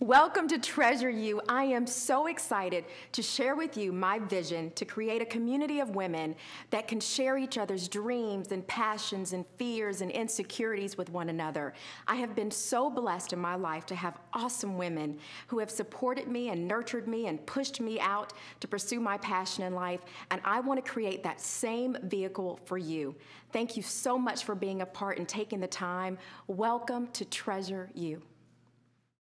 Welcome to Treasure You. I am so excited to share with you my vision to create a community of women that can share each other's dreams and passions and fears and insecurities with one another. I have been so blessed in my life to have awesome women who have supported me and nurtured me and pushed me out to pursue my passion in life, and I want to create that same vehicle for you. Thank you so much for being a part and taking the time. Welcome to Treasure You.